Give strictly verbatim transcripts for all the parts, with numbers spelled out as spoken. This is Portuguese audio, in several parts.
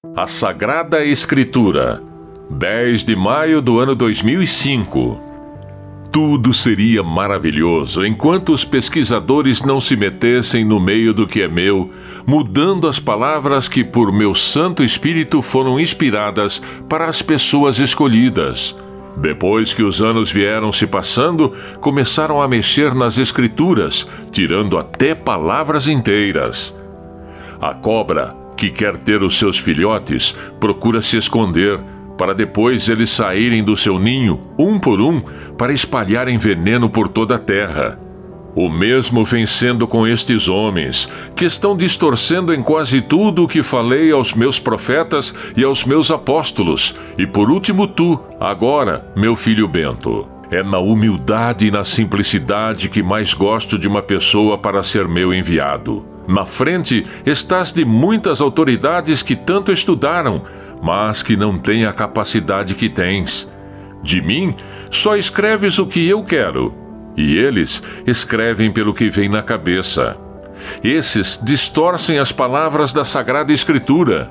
A Sagrada Escritura, dez de maio do ano dois mil e cinco. Tudo seria maravilhoso enquanto os pesquisadores não se metessem no meio do que é meu, mudando as palavras que por meu Santo Espírito foram inspiradas para as pessoas escolhidas. Depois que os anos vieram se passando, começaram a mexer nas Escrituras, tirando até palavras inteiras. A cobra, que quer ter os seus filhotes, procura se esconder, para depois eles saírem do seu ninho, um por um, para espalharem veneno por toda a terra. O mesmo vem sendo com estes homens, que estão distorcendo em quase tudo o que falei aos meus profetas e aos meus apóstolos, e por último tu, agora, meu filho Bento. É na humildade e na simplicidade que mais gosto de uma pessoa para ser meu enviado. Na frente estás de muitas autoridades que tanto estudaram, mas que não têm a capacidade que tens. De mim, só escreves o que eu quero, e eles escrevem pelo que vem na cabeça. Esses distorcem as palavras da Sagrada Escritura.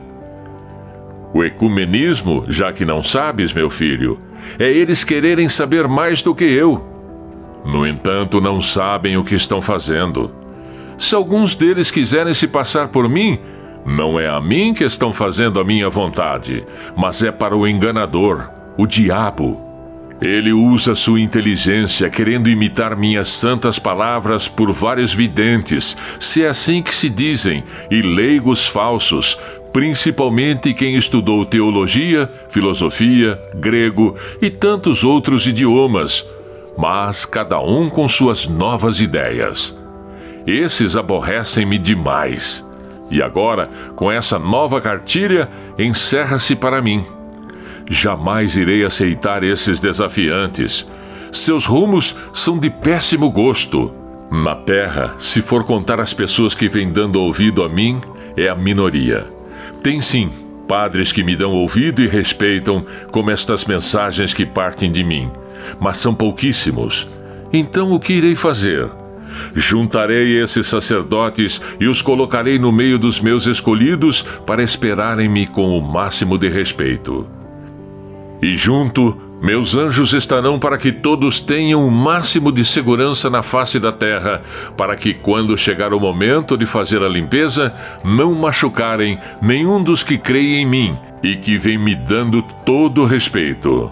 O ecumenismo, já que não sabes, meu filho, é eles quererem saber mais do que eu. No entanto, não sabem o que estão fazendo. Se alguns deles quiserem se passar por mim, não é a mim que estão fazendo a minha vontade, mas é para o enganador, o diabo. Ele usa sua inteligência querendo imitar minhas santas palavras por vários videntes, se é assim que se dizem, e leigos falsos, principalmente quem estudou teologia, filosofia, grego e tantos outros idiomas, mas cada um com suas novas ideias. Esses aborrecem-me demais. E agora, com essa nova cartilha, encerra-se para mim. Jamais irei aceitar esses desafiantes. Seus rumos são de péssimo gosto. Na terra, se for contar as pessoas que vêm dando ouvido a mim, é a minoria. Tem sim, padres que me dão ouvido e respeitam, como estas mensagens que partem de mim, mas são pouquíssimos. Então o que irei fazer? Juntarei esses sacerdotes e os colocarei no meio dos meus escolhidos para esperarem-me com o máximo de respeito. E junto, meus anjos estarão para que todos tenham o máximo de segurança na face da terra, para que quando chegar o momento de fazer a limpeza, não machucarem nenhum dos que creem em mim e que vem me dando todo o respeito.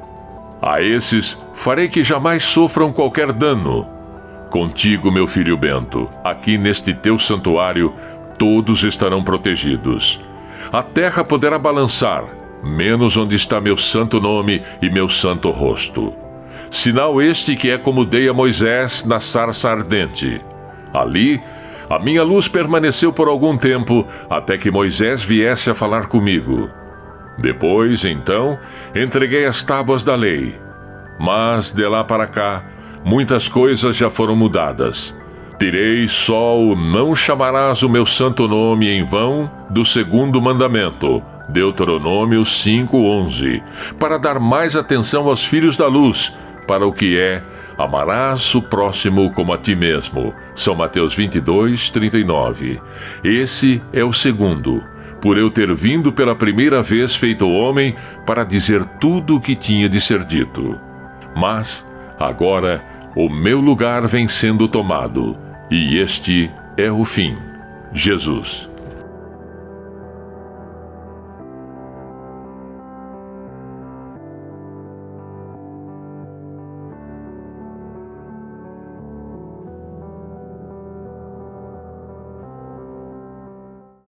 A esses farei que jamais sofram qualquer dano. Contigo, meu filho Bento, aqui neste teu santuário, todos estarão protegidos. A terra poderá balançar, menos onde está meu santo nome e meu santo rosto. Sinal este que é como dei a Moisés na sarça ardente. Ali, a minha luz permaneceu por algum tempo, até que Moisés viesse a falar comigo. Depois, então, entreguei as tábuas da lei. Mas, de lá para cá, muitas coisas já foram mudadas. Tirei só o não chamarás o meu santo nome em vão do segundo mandamento, Deuteronômio cinco, onze, para dar mais atenção aos filhos da luz, para o que é, amarás o próximo como a ti mesmo. São Mateus vinte e dois, trinta e nove. Esse é o segundo, por eu ter vindo pela primeira vez feito homem para dizer tudo o que tinha de ser dito. Mas, agora, o meu lugar vem sendo tomado, e este é o fim. Jesus.